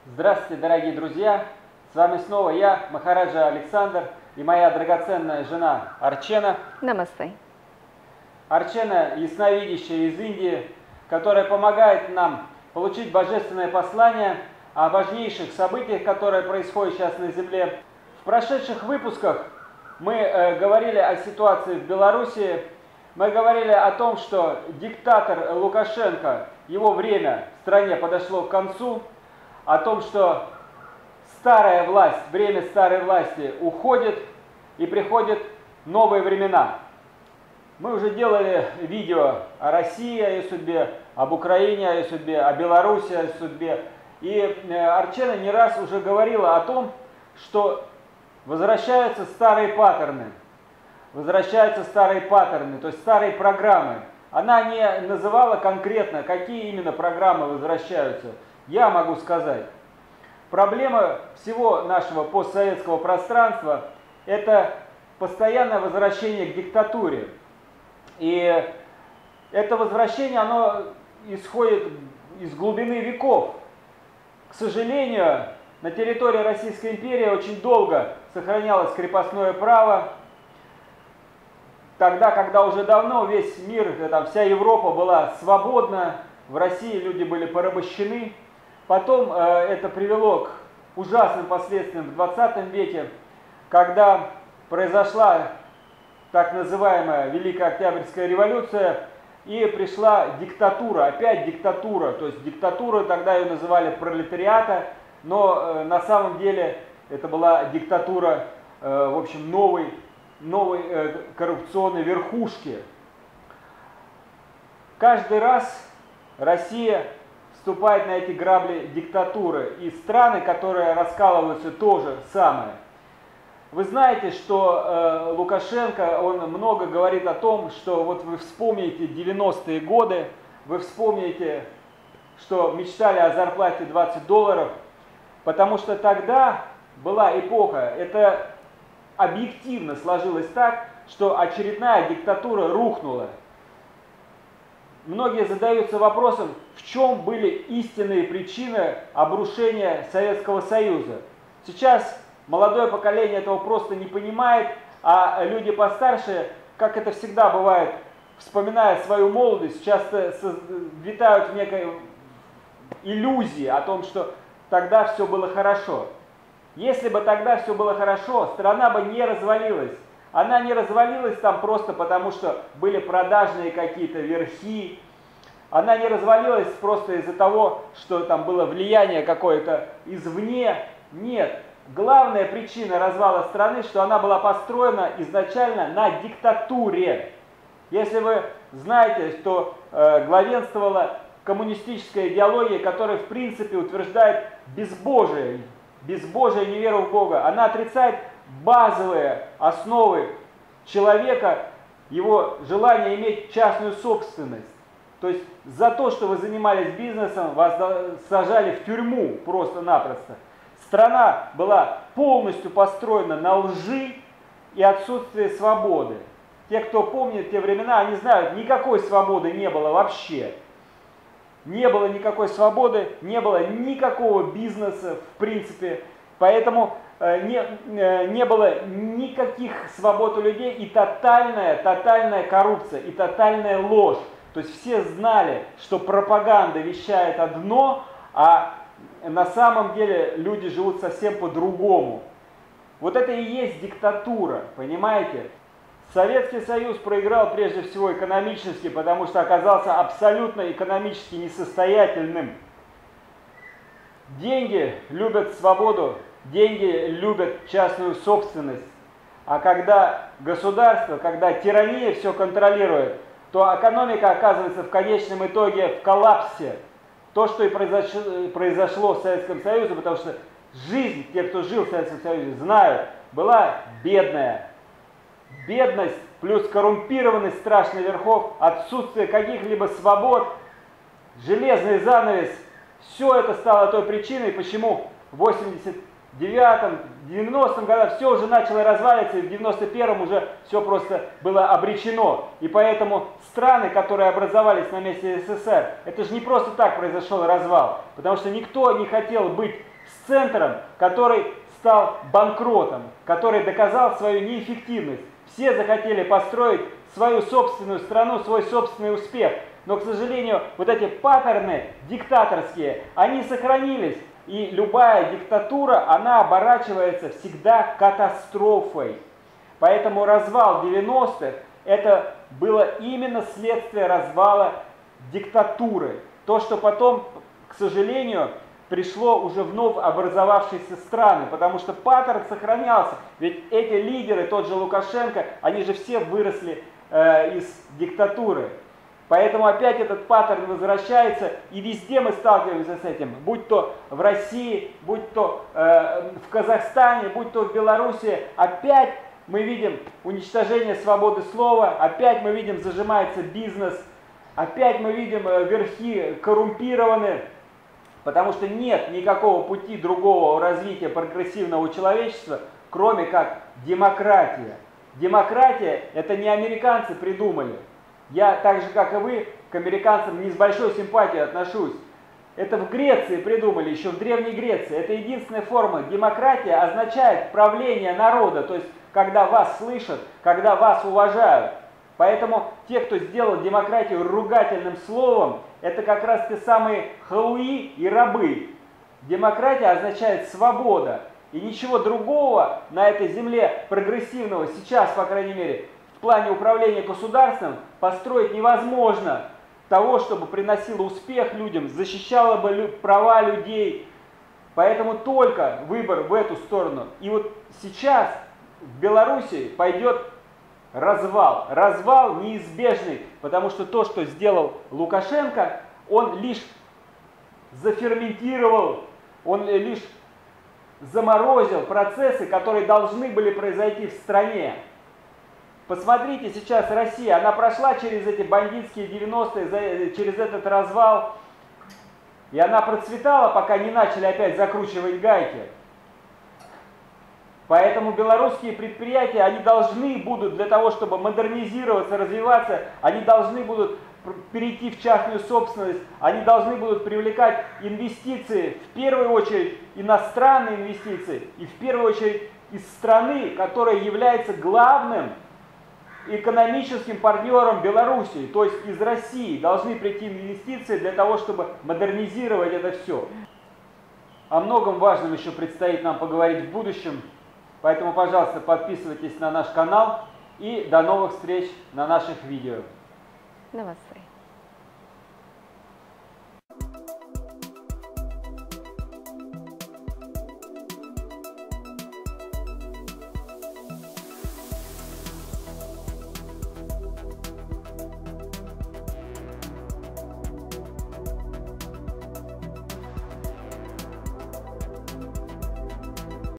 Здравствуйте, дорогие друзья! С вами снова я, Махараджа Александр, и моя драгоценная жена Арчена. Намасте. Арчена – ясновидящая из Индии, которая помогает нам получить божественное послание о важнейших событиях, которые происходят сейчас на Земле. В прошедших выпусках мы говорили о ситуации в Беларуси, мы говорили о том, что диктатор Лукашенко, его время в стране подошло к концу, о том, что старая власть, время старой власти уходит и приходят новые времена. Мы уже делали видео о России, о ее судьбе, об Украине, о ее судьбе, о Беларуси, о ее судьбе. И Арчена не раз уже говорила о том, что возвращаются старые паттерны. Возвращаются старые паттерны, то есть старые программы. Она не называла конкретно, какие именно программы возвращаются. Я могу сказать, проблема всего нашего постсоветского пространства – это постоянное возвращение к диктатуре. И это возвращение, оно исходит из глубины веков. К сожалению, на территории Российской империи очень долго сохранялось крепостное право. Тогда, когда уже давно весь мир, там, вся Европа была свободна, в России люди были порабощены. Потом это привело к ужасным последствиям в 20 веке, когда произошла так называемая Великая Октябрьская революция, и пришла диктатура, опять диктатура, то есть диктатура, тогда ее называли пролетариата, но на самом деле это была диктатура, в общем, новой коррупционной верхушки. Каждый раз Россия вступает на эти грабли диктатуры, и страны, которые раскалываются, тоже самое. Вы знаете, что Лукашенко, он много говорит о том, что вот вы вспомните 90-е годы, вы вспомните, что мечтали о зарплате $20, потому что тогда была эпоха, это объективно сложилось так, что очередная диктатура рухнула. Многие задаются вопросом, в чем были истинные причины обрушения Советского Союза. Сейчас молодое поколение этого просто не понимает, а люди постарше, как это всегда бывает, вспоминая свою молодость, часто витают в некой иллюзии о том, что тогда все было хорошо. Если бы тогда все было хорошо, страна бы не развалилась. Она не развалилась там просто потому, что были продажные какие-то верхи. Она не развалилась просто из-за того, что там было влияние какое-то извне. Нет. Главная причина развала страны, что она была построена изначально на диктатуре. Если вы знаете, что главенствовала коммунистическая идеология, которая в принципе утверждает безбожие, неверу в Бога. Она отрицает базовые основы человека, его желание иметь частную собственность. То есть за то, что вы занимались бизнесом, вас сажали в тюрьму просто-напросто. Страна была полностью построена на лжи и отсутствии свободы. Те, кто помнит те времена, они знают, никакой свободы не было вообще. Не было никакой свободы, не было никакого бизнеса, в принципе. Поэтому не было никаких свобод у людей, и тотальная коррупция, и тотальная ложь. То есть все знали, что пропаганда вещает одно, а на самом деле люди живут совсем по-другому. Вот это и есть диктатура, понимаете? Советский Союз проиграл прежде всего экономически, потому что оказался абсолютно экономически несостоятельным. Деньги любят свободу, деньги любят частную собственность. А когда государство, когда тирания все контролирует, то экономика оказывается в конечном итоге в коллапсе. То, что и произошло в Советском Союзе, потому что жизнь, те, кто жил в Советском Союзе, знают, была бедная. Бедность плюс коррумпированность страшных верхов, отсутствие каких-либо свобод, железный занавес, все это стало той причиной, почему в 89-м, 90-м годах все уже начало разваливаться, и в 91-м уже все просто было обречено. И поэтому страны, которые образовались на месте СССР, это же не просто так произошел развал, потому что никто не хотел быть с центром, который стал банкротом, который доказал свою неэффективность. Все захотели построить свою собственную страну, свой собственный успех. Но, к сожалению, вот эти паттерны диктаторские, они сохранились. И любая диктатура, она оборачивается всегда катастрофой. Поэтому развал 90-х это было именно следствие развала диктатуры. То, что потом, к сожалению, пришло уже вновь образовавшиеся страны, потому что паттерн сохранялся. Ведь эти лидеры, тот же Лукашенко, они же все выросли из диктатуры. Поэтому опять этот паттерн возвращается, и везде мы сталкиваемся с этим, будь то в России, будь то в Казахстане, будь то в Беларуси, опять мы видим уничтожение свободы слова, опять мы видим зажимается бизнес, опять мы видим верхи коррумпированы, потому что нет никакого пути другого развития прогрессивного человечества, кроме как демократия. Демократия это не американцы придумали. Я так же, как и вы, к американцам не с большой симпатией отношусь. Это в Греции придумали, еще в Древней Греции. Это единственная форма. Демократия означает правление народа, то есть когда вас слышат, когда вас уважают. Поэтому те, кто сделал демократию ругательным словом, это как раз те самые халуи и рабы. Демократия означает свобода. И ничего другого на этой земле прогрессивного сейчас, по крайней мере, в плане управления государством построить невозможно. Того, чтобы приносило успех людям, защищало бы права людей. Поэтому только выбор в эту сторону. И вот сейчас в Беларуси пойдет развал. Развал неизбежный, потому что то, что сделал Лукашенко, он лишь заферментировал, он лишь заморозил процессы, которые должны были произойти в стране. Посмотрите сейчас Россия, она прошла через эти бандитские 90-е, через этот развал, и она процветала, пока не начали опять закручивать гайки. Поэтому белорусские предприятия, они должны будут для того, чтобы модернизироваться, развиваться, они должны будут перейти в частную собственность, они должны будут привлекать инвестиции, в первую очередь иностранные инвестиции, и в первую очередь из страны, которая является главным экономическим партнером Белоруссии, то есть из России, должны прийти инвестиции для того, чтобы модернизировать это все. О многом важном еще предстоит нам поговорить в будущем, поэтому, пожалуйста, подписывайтесь на наш канал и до новых встреч на наших видео. Намасте.